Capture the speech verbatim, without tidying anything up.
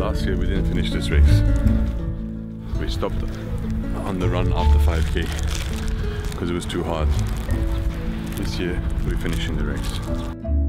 last year we didn't finish this race. We stopped on the run after five K because it was too hard. This year we're finishing the race.